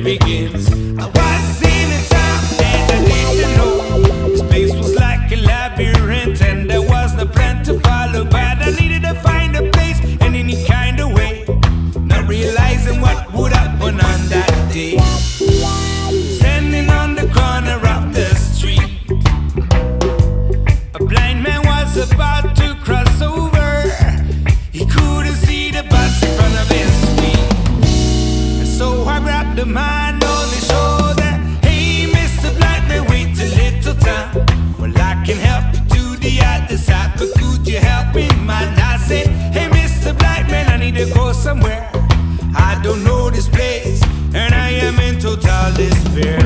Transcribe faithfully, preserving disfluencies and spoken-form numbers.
begins. I was in a town and I didn't know this place was like a labyrinth, and there was no plan to follow, but I needed to find a place in any kind of way, not realizing what would happen on that day. Standing on the corner of the street, a blind man was about to cross over. He couldn't see the bus in front of his feet, and so I grabbed the man on his shoulder. Hey, Mister Blind Man, wait a little time. Well, I can help you to the other side, but could you help me, man? I said, hey, Mister Blind Man, I need to go somewhere. I don't know this place, and I am in total despair.